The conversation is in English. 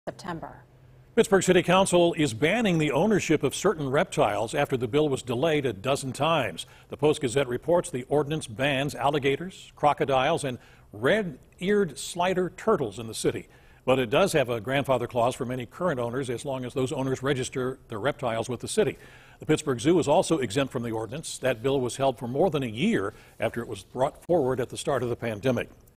September. Pittsburgh City Council is banning the ownership of certain reptiles after the bill was delayed a dozen times. The Post-Gazette reports the ordinance bans alligators, crocodiles, and red-eared slider turtles in the city. But it does have a grandfather clause for many current owners as long as those owners register their reptiles with the city. The Pittsburgh Zoo is also exempt from the ordinance. That bill was held for more than a year after it was brought forward at the start of the pandemic.